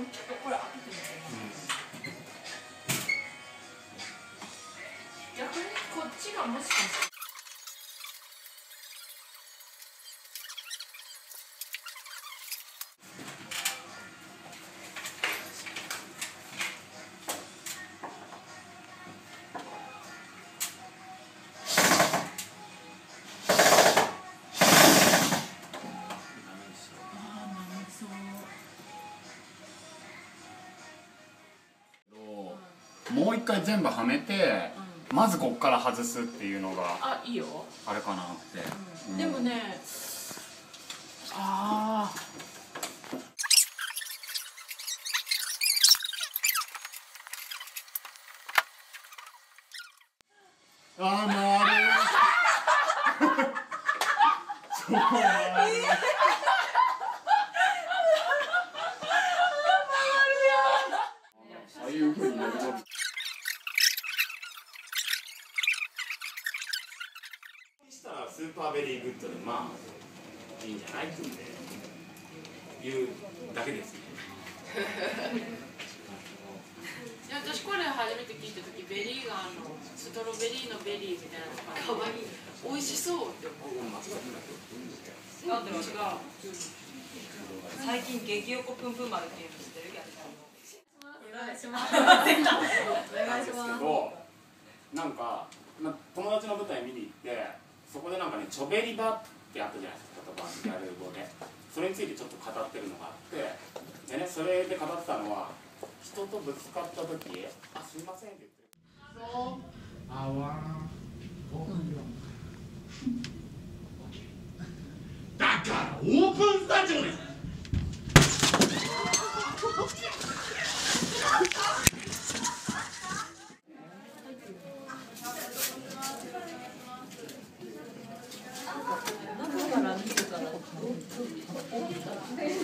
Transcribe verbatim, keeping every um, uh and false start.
これ開けてみて。逆にこっちがもしかして。 もう一回全部はめて、うん、まずこっから外すっていうのがあ、いいよ。 あれかなって、 うん、でもね、あああー、もうあれそうあれああいうふうになるとしたらスーパーベリーグッドでまあいいんじゃないっていうだけですね。 私これ初めて聞いた時ベリーがあのストロベリーのベリーみたいなのがかわいい美味しそうって思う。なんで違う。最近激横プンプン丸っていうの知ってる？お願いします。お願いします。 なんか友達の舞台見に行ってそこでなんかねチョベリバってあったじゃないですか、言葉ギャル語で。それについてちょっと語ってるのがあってでね、それで語ってたのは人とぶつかった時「あ、すいません」って言ってる。あわだからオープンスタジオです。中から見てたら